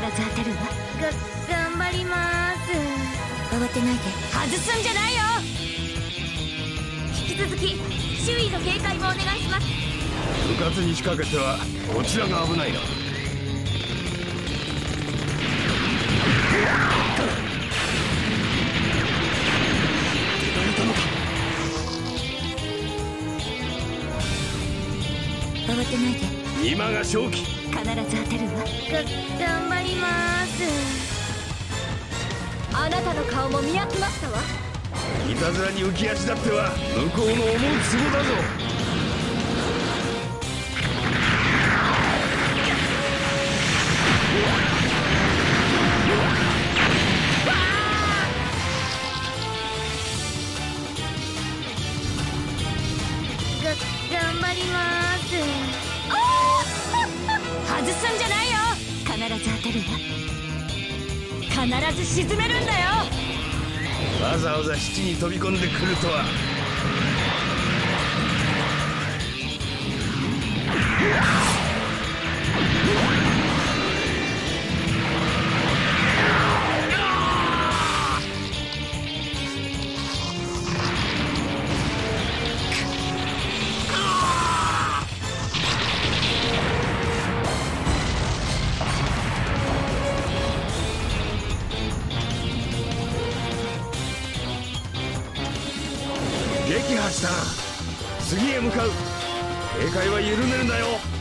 当てるわ。 頑張ります。 慌てないで。 外すんじゃないよ。引き続き周囲の警戒もお願いします。 部活に仕掛けてはこちらが危ないな。 慌てないで。 今が勝機。 必ず当てるわ。 頑張ります。あなたの顔も見飽きましたわ。 いたずらに浮き足だっては向こうの思うつぼだぞ。 頑張ります。 外すんじゃないよ。必ず当てるわ。必ず沈めるんだよ。 わざわざ七に飛び込んでくるとは。撃破したな。次へ向かう。警戒は緩めるなよ。